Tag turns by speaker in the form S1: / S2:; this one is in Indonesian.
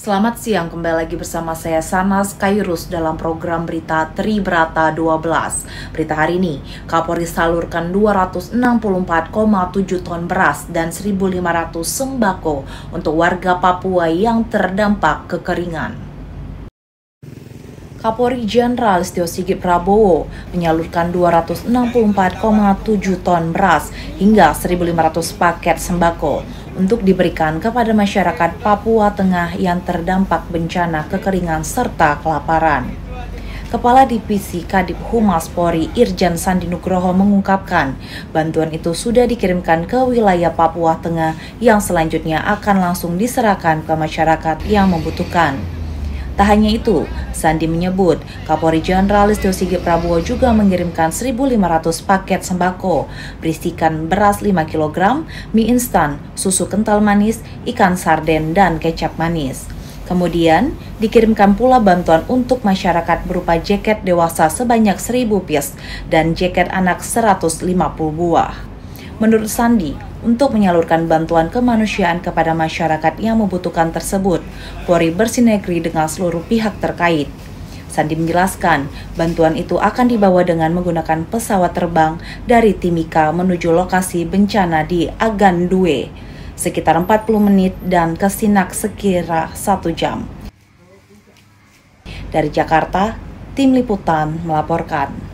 S1: Selamat siang, kembali lagi bersama saya Sanas Kairus dalam program berita Tribrata 12. Berita hari ini, Kapolri salurkan 264,7 ton beras dan 1.500 sembako untuk warga Papua yang terdampak kekeringan. Kapolri Jenderal Listio Sigit Prabowo menyalurkan 264,7 ton beras hingga 1.500 paket sembako untuk diberikan kepada masyarakat Papua Tengah yang terdampak bencana kekeringan serta kelaparan. Kepala Divisi Kadip Humas Polri Irjen Sandi Nugroho mengungkapkan bantuan itu sudah dikirimkan ke wilayah Papua Tengah yang selanjutnya akan langsung diserahkan ke masyarakat yang membutuhkan. Tak hanya itu, Sandi menyebut Kapolri Jenderal Listio Sigit Prabowo juga mengirimkan 1.500 paket sembako berisikan beras 5 kg, mie instan, susu kental manis, ikan sarden, dan kecap manis. Kemudian, dikirimkan pula bantuan untuk masyarakat berupa jaket dewasa sebanyak 1.000 piece dan jaket anak 150 buah. Menurut Sandi, untuk menyalurkan bantuan kemanusiaan kepada masyarakat yang membutuhkan tersebut, Polri bersinergi dengan seluruh pihak terkait. Sandi menjelaskan, bantuan itu akan dibawa dengan menggunakan pesawat terbang dari Timika menuju lokasi bencana di Agandue, sekitar 40 menit dan ke Sinak sekira 1 jam. Dari Jakarta, Tim Liputan melaporkan.